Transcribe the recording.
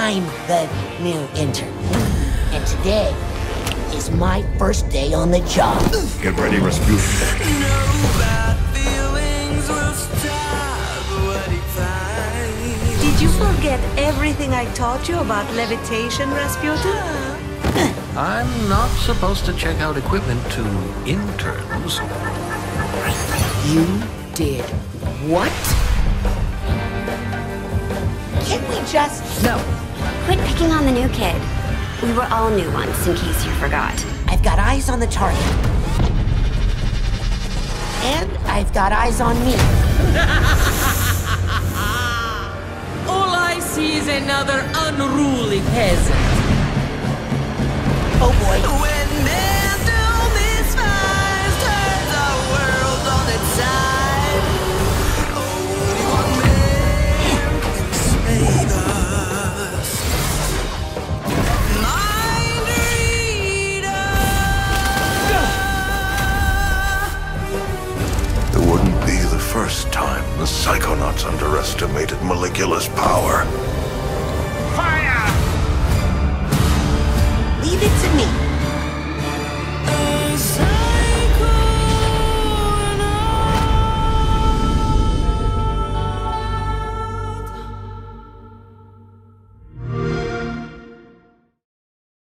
I'm the new intern. And today is my first day on the job. Get ready, Rasputin. Did you forget everything I taught you about levitation, Rasputin? I'm not supposed to check out equipment to interns. You did what? Can we just... No. Quit picking on the new kid. We were all new once, in case you forgot. I've got eyes on the target. And I've got eyes on me. All I see is another unruly peasant. Oh boy. When men do misfires, turns our world on its side. Only one man can save us. Mind reader. It wouldn't be the first time the Psychonauts underestimated Maligula's power.